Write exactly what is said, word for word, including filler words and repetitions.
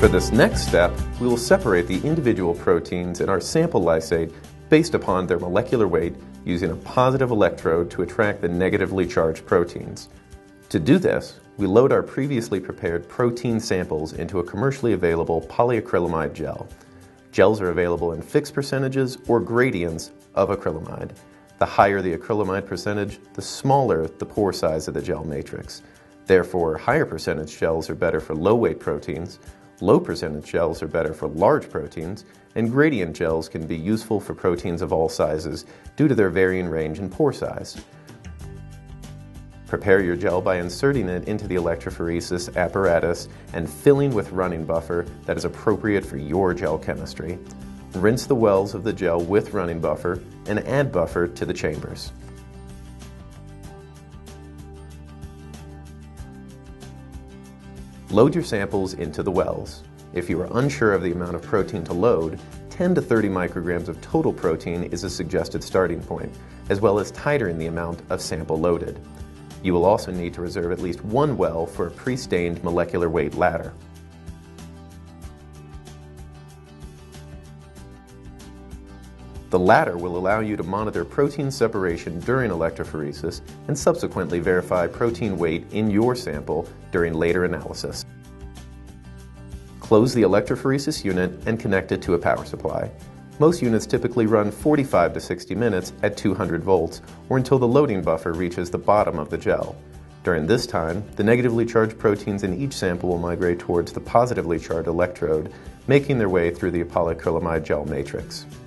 For this next step, we will separate the individual proteins in our sample lysate based upon their molecular weight using a positive electrode to attract the negatively charged proteins. To do this, we load our previously prepared protein samples into a commercially available polyacrylamide gel. Gels are available in fixed percentages or gradients of acrylamide. The higher the acrylamide percentage, the smaller the pore size of the gel matrix. Therefore, higher percentage gels are better for low-weight proteins, low percentage gels are better for large proteins, and gradient gels can be useful for proteins of all sizes due to their varying range and pore size. Prepare your gel by inserting it into the electrophoresis apparatus and filling with running buffer that is appropriate for your gel chemistry. Rinse the wells of the gel with running buffer and add buffer to the chambers. Load your samples into the wells. If you are unsure of the amount of protein to load, ten to thirty micrograms of total protein is a suggested starting point, as well as titering the amount of sample loaded. You will also need to reserve at least one well for a pre-stained molecular weight ladder. The ladder will allow you to monitor protein separation during electrophoresis and subsequently verify protein weight in your sample during later analysis. Close the electrophoresis unit and connect it to a power supply. Most units typically run forty-five to sixty minutes at two hundred volts or until the loading buffer reaches the bottom of the gel. During this time, the negatively charged proteins in each sample will migrate towards the positively charged electrode, making their way through the polyacrylamide gel matrix.